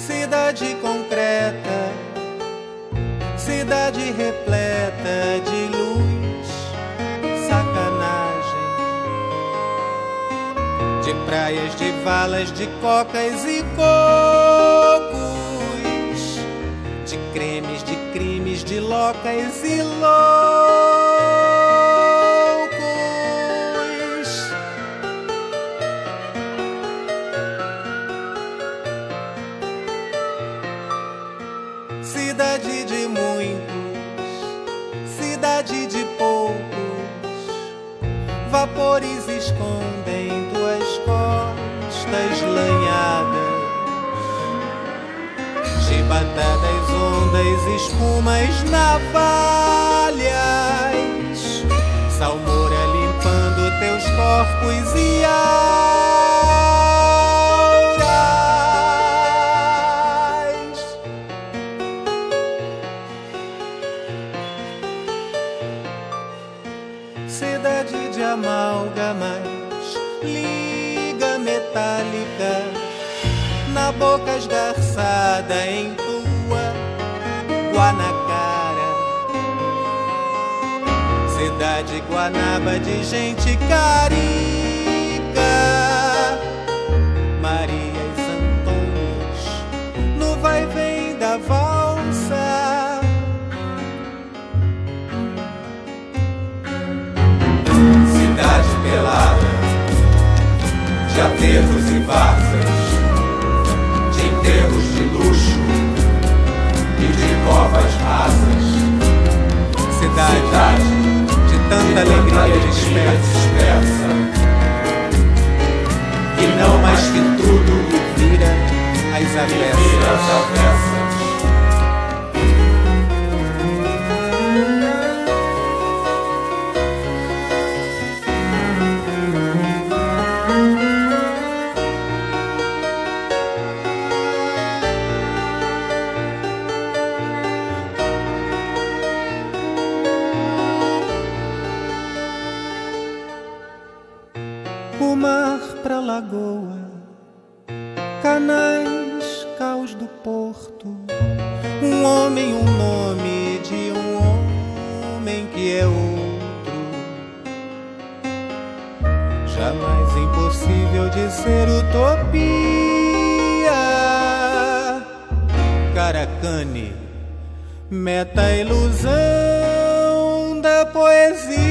cidade concreta, cidade repleta de luz, sacanagem, de praias, de valas, de cocas e cocos, de cremes, de crimes, de locas e loucos. Cidade de muitos, cidade de poucos, vapores escondem tuas costas lanhadas, chibatadas, ondas, espumas, navalhas, salmoura limpando teus corpos e cidade de amálgamas, liga metálica, na boca esgarçada em tua Guanakara. Cidade Guanaba de gente carica, Marias Antônios, no vai-vem da valsa. Cidade pelada, de aterros e varzas, de enterros de luxo e de covas rasas. Cidade de tanta alegria dispersa, e não mais que tudo vira às avessas. O mar pra lagoa, canais, caos do porto, um homem, um nome de um homem que é outro, jamais impossível de ser utopia. Karakani, meta ilusão da poesia.